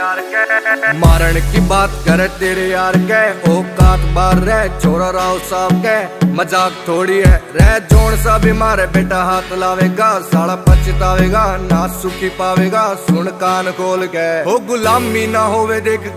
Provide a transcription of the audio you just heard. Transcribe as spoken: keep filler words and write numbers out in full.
मारण की बात करे तेरे यार के औकात बार रह छोरा राव साहब के मजाक थोड़ी है रह जोन सा भी मारे बेटा हाथ लावेगा साला पछतावेगा ना सुखी पावेगा सुन कान खोल के हो गुलामी ना होवे देख